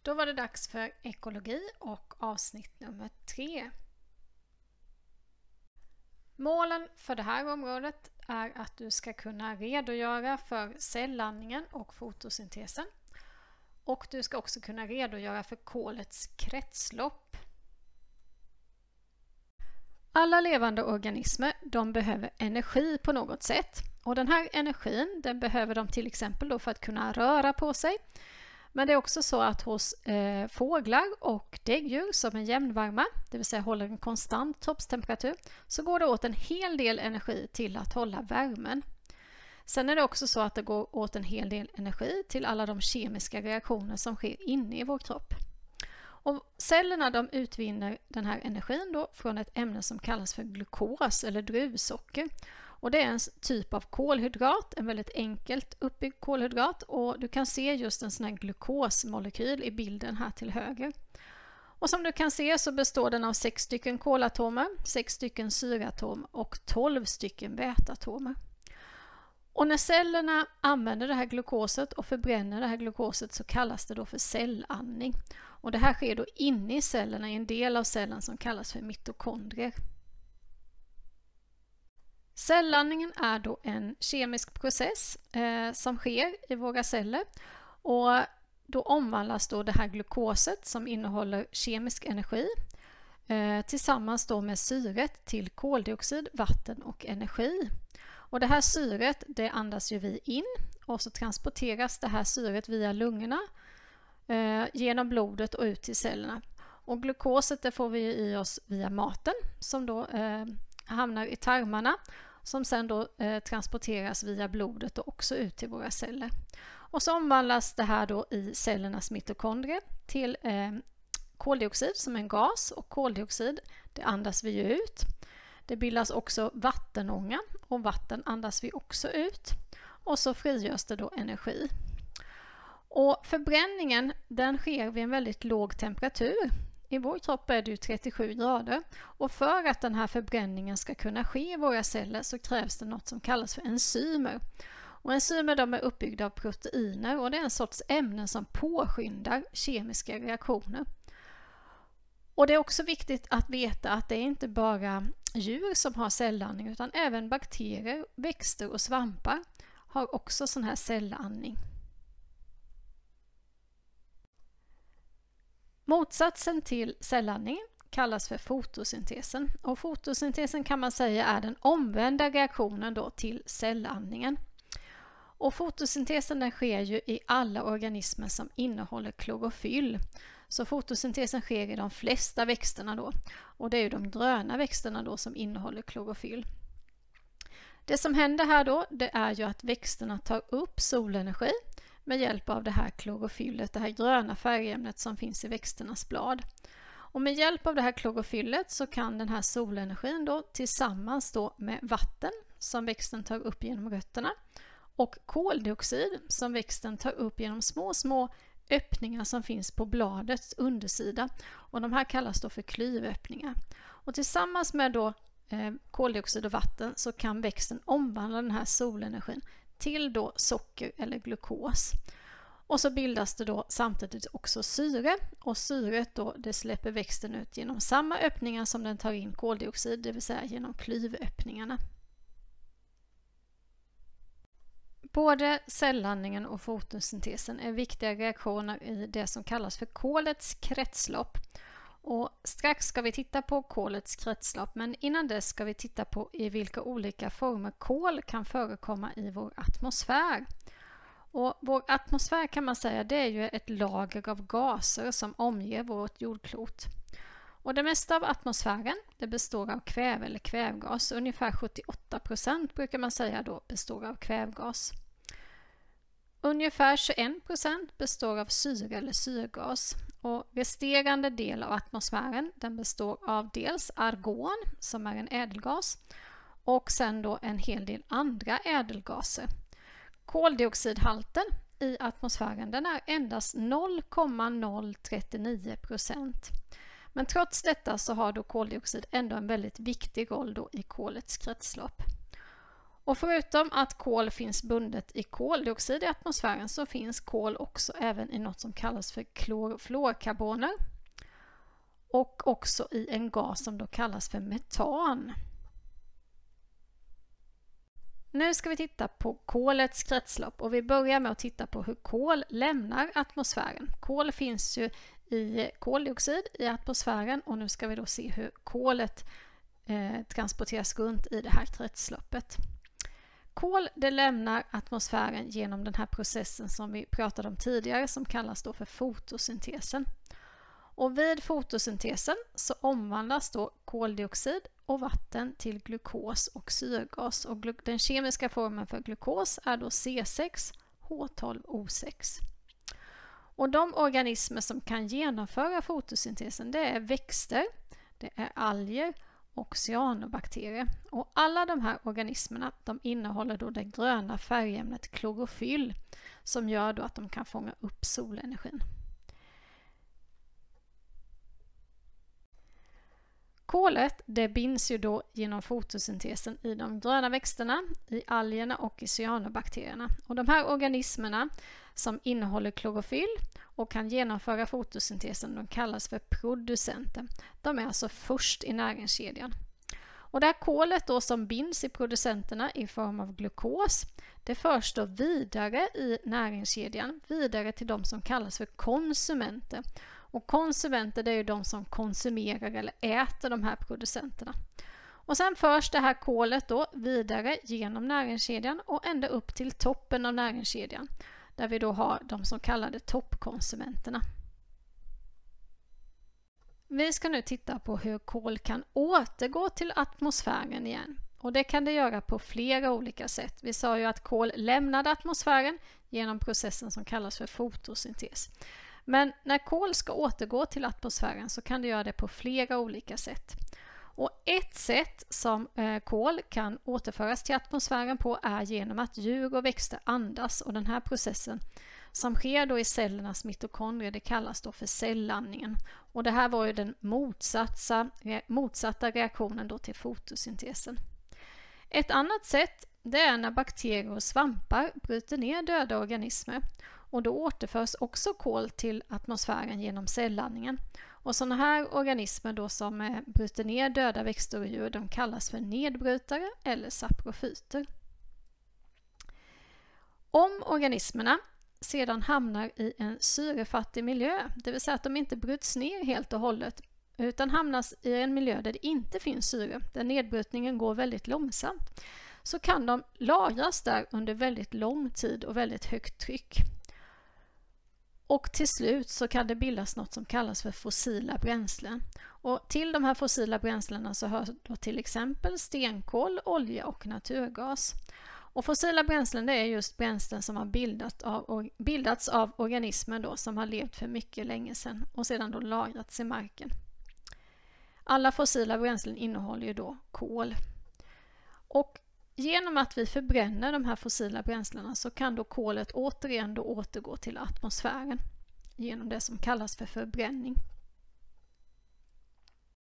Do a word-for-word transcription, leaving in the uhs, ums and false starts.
Då var det dags för ekologi och avsnitt nummer tre. Målen för det här området är att du ska kunna redogöra för cellandningen och fotosyntesen. Och du ska också kunna redogöra för kolets kretslopp. Alla levande organismer de behöver energi på något sätt. Och den här energin den behöver de till exempel då för att kunna röra på sig. Men det är också så att hos eh, fåglar och däggdjur som är jämnvarma, det vill säga håller en konstant kroppstemperatur, så går det åt en hel del energi till att hålla värmen. Sen är det också så att det går åt en hel del energi till alla de kemiska reaktioner som sker inne i vår kropp. Och cellerna de utvinner den här energin då från ett ämne som kallas för glukos eller druvsocker. Och det är en typ av kolhydrat, en väldigt enkelt uppbyggd kolhydrat, och du kan se just en sån här glukosmolekyl i bilden här till höger. Och som du kan se så består den av sex stycken kolatomer, sex stycken syreatomer och tolv stycken väteatomer. Och när cellerna använder det här glukoset och förbränner det här glukoset så kallas det då för cellandning. Och det här sker då inne i cellerna i en del av cellen som kallas för mitokondrier. Cellandningen är då en kemisk process eh, som sker i våra celler, och då omvandlas då det här glukoset som innehåller kemisk energi eh, tillsammans då med syret till koldioxid, vatten och energi. Och det här syret det andas ju vi in, och så transporteras det här syret via lungorna eh, genom blodet och ut till cellerna. Och glukoset det får vi i oss via maten som då eh, hamnar i tarmarna, som sen då eh, transporteras via blodet och också ut till våra celler. Och så omvandlas det här då i cellernas mitokondrier till eh, koldioxid som är en gas, och koldioxid det andas vi ju ut. Det bildas också vattenånga, och vatten andas vi också ut, och så frigörs det då energi. Och förbränningen den sker vid en väldigt låg temperatur. I vår kropp är det ju trettiosju grader, och för att den här förbränningen ska kunna ske i våra celler så krävs det något som kallas för enzymer. Och enzymer de är uppbyggda av proteiner, och det är en sorts ämnen som påskyndar kemiska reaktioner. Och det är också viktigt att veta att det är inte bara djur som har cellandning, utan även bakterier, växter och svampar har också sån här cellandning. Motsatsen till cellandningen kallas för fotosyntesen, och fotosyntesen kan man säga är den omvända reaktionen då till cellandningen. Och fotosyntesen den sker ju i alla organismer som innehåller klorofyll. Så fotosyntesen sker i de flesta växterna då, och det är ju de gröna växterna då som innehåller klorofyll. Det som händer här då det är ju att växterna tar upp solenergi med hjälp av det här klorofyllet, det här gröna färgämnet som finns i växternas blad. Och med hjälp av det här klorofyllet så kan den här solenergin då tillsammans då med vatten som växten tar upp genom rötterna och koldioxid som växten tar upp genom små små öppningar som finns på bladets undersida, och de här kallas då för klyvöppningar. Och tillsammans med då eh, koldioxid och vatten så kan växten omvandla den här solenergin till då socker eller glukos. Och så bildas det då samtidigt också syre, och syret då det släpper växten ut genom samma öppningar som den tar in koldioxid, det vill säga genom klyvöppningarna. Både cellandningen och fotosyntesen är viktiga reaktioner i det som kallas för kolets kretslopp. Och strax ska vi titta på kolets kretslopp, men innan dess ska vi titta på i vilka olika former kol kan förekomma i vår atmosfär. Och vår atmosfär kan man säga det är ju ett lager av gaser som omger vårt jordklot. Och det mesta av atmosfären det består av kväve eller kvävgas. Ungefär sjuttioåtta procent brukar man säga då består av kvävgas. Ungefär tjugoen procent består av syre eller syrgas, och resterande del av atmosfären den består av dels argon som är en ädelgas och sen då en hel del andra ädelgaser. Koldioxidhalten i atmosfären den är endast noll komma noll tre nio procent. Men trots detta så har då koldioxid ändå en väldigt viktig roll då i kolets kretslopp. Och förutom att kol finns bundet i koldioxid i atmosfären så finns kol också även i något som kallas för klorfluorkarboner och också i en gas som då kallas för metan. Nu ska vi titta på kolets kretslopp och vi börjar med att titta på hur kol lämnar atmosfären. Kol finns ju i koldioxid i atmosfären och nu ska vi då se hur kolet eh, transporteras runt i det här kretsloppet. Kol det lämnar atmosfären genom den här processen som vi pratade om tidigare som kallas då för fotosyntesen. Och vid fotosyntesen så omvandlas då koldioxid och vatten till glukos och syrgas och den kemiska formen för glukos är då C sex H tolv O sex. Och de organismer som kan genomföra fotosyntesen det är växter, det är alger och cyanobakterier. Och alla de här organismerna de innehåller då det gröna färgämnet klorofyll som gör då att de kan fånga upp solenergin. Kolet det binds ju då genom fotosyntesen i de gröna växterna, i algerna och i cyanobakterierna. Och de här organismerna som innehåller klorofyll och kan genomföra fotosyntesen de kallas för producenter. De är alltså först i näringskedjan. Och det här kolet då som binds i producenterna i form av glukos det förs då vidare i näringskedjan, vidare till de som kallas för konsumenter. Och konsumenter det är ju de som konsumerar eller äter de här producenterna. Och sen förs det här kolet då vidare genom näringskedjan och ända upp till toppen av näringskedjan. Där vi då har de som kallade toppkonsumenterna. Vi ska nu titta på hur kol kan återgå till atmosfären igen. Och det kan det göra på flera olika sätt. Vi sa ju att kol lämnade atmosfären genom processen som kallas för fotosyntes. Men när kol ska återgå till atmosfären så kan det göra det på flera olika sätt. Och ett sätt som eh, kol kan återföras till atmosfären på är genom att djur och växter andas. Och den här processen som sker då i cellernas mitokondrier det kallas då för cellandningen. Och det här var ju den motsatta, motsatta reaktionen då till fotosyntesen. Ett annat sätt det är när bakterier och svampar bryter ner döda organismer. Och då återförs också kol till atmosfären genom cellandningen. Och sådana här organismer då som bryter ner döda växter och djur de kallas för nedbrytare eller saprofyter. Om organismerna sedan hamnar i en syrefattig miljö, det vill säga att de inte bryts ner helt och hållet utan hamnar i en miljö där det inte finns syre, där nedbrytningen går väldigt långsamt, så kan de lagras där under väldigt lång tid och väldigt högt tryck. Och till slut så kan det bildas något som kallas för fossila bränslen. Och till de här fossila bränslena så hör då till exempel stenkol, olja och naturgas. Och fossila bränslen det är just bränslen som har bildat av, bildats av organismer då som har levt för mycket länge sedan och sedan då lagrats i marken. Alla fossila bränslen innehåller ju då kol. Och genom att vi förbränner de här fossila bränslena så kan då kolet återigen då återgå till atmosfären genom det som kallas för förbränning.